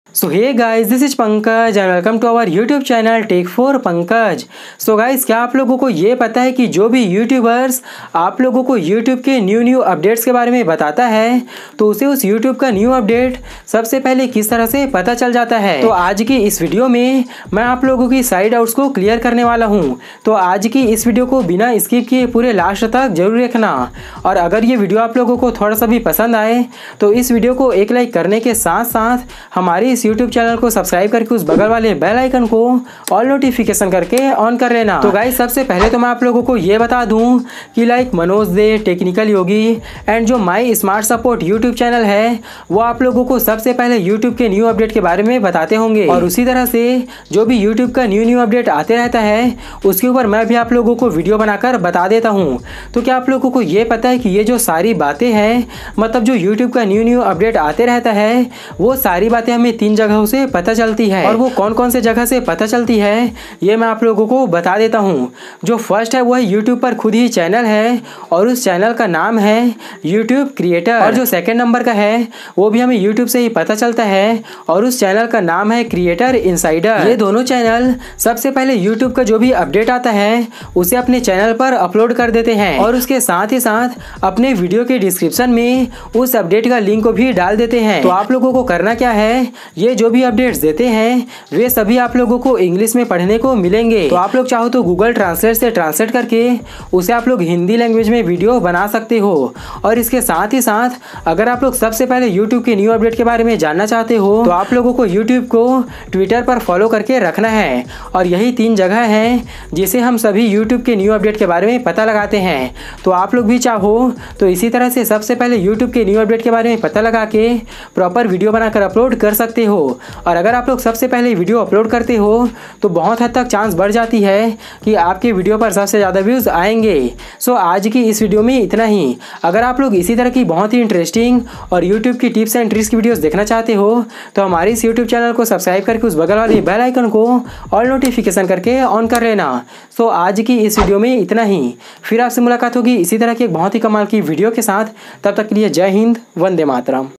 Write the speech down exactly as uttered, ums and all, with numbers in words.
So hey guys, this is Pankaj and welcome to our YouTube channel tech for Pankaj. So guys, क्या आप लोगों को ये पता है कि जो भी यूट्यूबर्स आप लोगों को यूट्यूब के न्यू न्यू अपडेट्स के बारे में बताता है तो उसे उस यूट्यूब का न्यू अपडेट सबसे पहले किस तरह से पता चल जाता है। तो आज की इस वीडियो में मैं आप लोगों की साइड डाउट्स को क्लियर करने वाला हूँ। तो आज की इस वीडियो को बिना स्किप किए पूरे लास्ट तक जरूर देखना। और अगर ये वीडियो आप लोगों को थोड़ा सा भी पसंद आए तो इस वीडियो को एक लाइक करने के साथ साथ हमारी इस यूट्यूब चैनल को सब्सक्राइब करके उस बगल वाले बेल आइकन को ऑल नोटिफिकेशन करके ऑन कर लेना। तो गाइस, सबसे पहले तो मैं आप लोगों को ये बता दूं कि like Manoj Dey, technical Yogi and जो my smart support YouTube channel है वो आप लोगों को सबसे पहले यूट्यूब के न्यू अपडेट के बारे में बताते होंगे। और उसी तरह से जो भी यूट्यूब का न्यू न्यू अपडेट आते रहता है उसके ऊपर मैं भी आप लोगों को वीडियो बनाकर बता देता हूँ। तो क्या आप लोगों को ये पता है कि ये जो सारी बातें हैं, मतलब जो यूट्यूब का न्यू न्यू अपडेट आते रहता है वो सारी बातें हमें तीन जगहों से पता चलती है। और वो कौन कौन से जगह से पता चलती है ये मैं आप लोगों को बता देता हूँ। जो फर्स्ट है वो है यूट्यूब पर खुद ही चैनल है और उस चैनल का नाम है यूट्यूब क्रिएटर। और जो सेकंड नंबर का है वो भी हमें यूट्यूब से ही पता चलता है और उस चैनल का नाम है क्रिएटर इनसाइडर। ये दोनों चैनल सबसे पहले यूट्यूब का जो भी अपडेट आता है उसे अपने चैनल पर अपलोड कर देते हैं और उसके साथ ही साथ अपने वीडियो के डिस्क्रिप्शन में उस अपडेट का लिंक को भी डाल देते हैं। तो आप लोगों को करना क्या है, ये जो भी अपडेट्स देते हैं वे सभी आप लोगों को इंग्लिश में पढ़ने को मिलेंगे। तो आप लोग चाहो तो गूगल ट्रांसलेट से ट्रांसलेट करके उसे आप लोग हिंदी लैंग्वेज में वीडियो बना सकते हो। और इसके साथ ही साथ अगर आप लोग सबसे पहले यूट्यूब के न्यू अपडेट के बारे में जानना चाहते हो तो आप लोगों को यूट्यूब को ट्विटर पर फॉलो करके रखना है। और यही तीन जगह है जिसे हम सभी यूट्यूब के न्यू अपडेट के बारे में पता लगाते हैं। तो आप लोग भी चाहो तो इसी तरह से सबसे पहले यूट्यूब के न्यू अपडेट के बारे में पता लगा के प्रॉपर वीडियो बनाकर अपलोड कर सकते हो। और अगर आप लोग सबसे पहले वीडियो अपलोड करते हो तो बहुत हद तक चांस बढ़ जाती है कि आपके वीडियो पर सबसे ज़्यादा व्यूज़ आएंगे। सो आज की इस वीडियो में इतना ही। अगर आप लोग इसी तरह की बहुत ही इंटरेस्टिंग और यूट्यूब की टिप्स एंड ट्रिक्स की वीडियोस देखना चाहते हो तो हमारे इस यूट्यूब चैनल को सब्सक्राइब करके उस बगल वाले बेल आइकन को ऑल नोटिफिकेशन करके ऑन कर लेना। सो आज की इस वीडियो में इतना ही। फिर आपसे मुलाकात होगी इसी तरह की एक बहुत ही कमाल की वीडियो के साथ। तब तक के लिए जय हिंद, वंदे मातरम।